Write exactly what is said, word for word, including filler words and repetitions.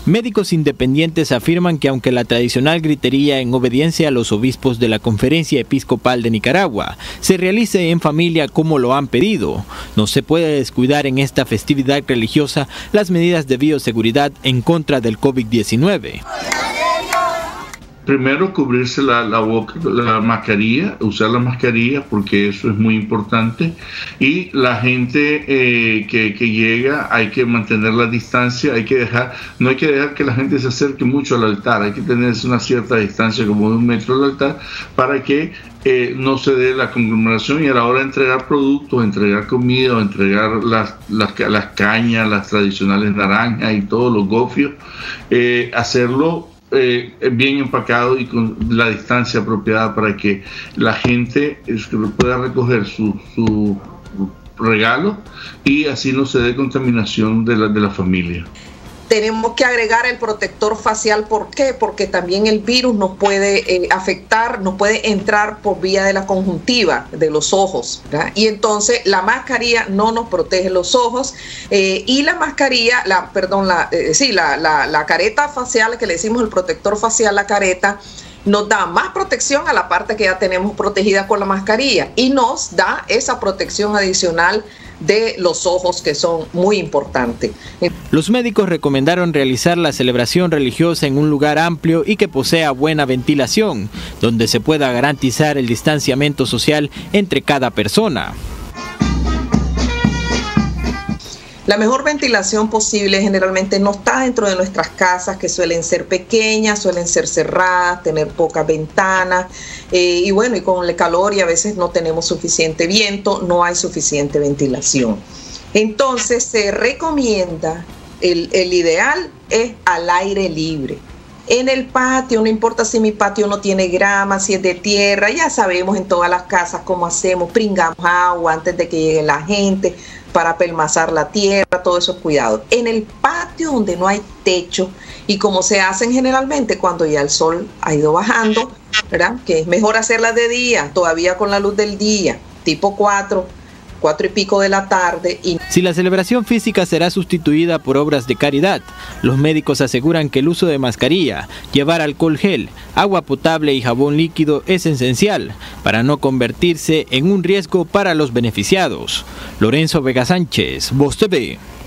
Médicos independientes afirman que aunque la tradicional gritería en obediencia a los obispos de la Conferencia Episcopal de Nicaragua se realice en familia como lo han pedido, no se puede descuidar en esta festividad religiosa las medidas de bioseguridad en contra del COVID diecinueve. Primero, cubrirse la, la boca, la mascarilla, usar la mascarilla porque eso es muy importante. Y la gente eh, que, que llega, hay que mantener la distancia, hay que dejar, no hay que dejar que la gente se acerque mucho al altar, hay que tener una cierta distancia, como de un metro del altar, para que eh, no se dé la conglomeración. Y a la hora de entregar productos, entregar comida, entregar las, las, las cañas, las tradicionales naranjas y todos los gofios, eh, hacerlo Eh, bien empacado y con la distancia apropiada para que la gente pueda recoger su, su regalo y así no se dé contaminación de la, de la familia. Tenemos que agregar el protector facial. ¿Por qué? Porque también el virus nos puede eh, afectar, nos puede entrar por vía de la conjuntiva de los ojos, ¿verdad? Y entonces la mascarilla no nos protege los ojos eh, y la mascarilla, la, perdón, la, eh, sí, la, la, la careta facial, que le decimos el protector facial, la careta, nos da más protección a la parte que ya tenemos protegida con la mascarilla y nos da esa protección adicional de los ojos, que son muy importantes. Los médicos recomendaron realizar la celebración religiosa en un lugar amplio y que posea buena ventilación, donde se pueda garantizar el distanciamiento social entre cada persona. La mejor ventilación posible generalmente no está dentro de nuestras casas, que suelen ser pequeñas, suelen ser cerradas, tener pocas ventanas, eh, y bueno, y con el calor y a veces no tenemos suficiente viento, no hay suficiente ventilación. Entonces se recomienda, el, el ideal es al aire libre. En el patio, no importa si mi patio no tiene grama, si es de tierra, ya sabemos en todas las casas cómo hacemos, pringamos agua antes de que llegue la gente para pelmazar la tierra, todos esos cuidados. En el patio donde no hay techo y como se hacen generalmente cuando ya el sol ha ido bajando, ¿verdad? Que es mejor hacerla de día, todavía con la luz del día, tipo cuatro, cuatro y pico de la tarde. Y... Si la celebración física será sustituida por obras de caridad, los médicos aseguran que el uso de mascarilla, llevar alcohol gel, agua potable y jabón líquido es esencial para no convertirse en un riesgo para los beneficiados. Lorenzo Vega Sánchez, Voz T V.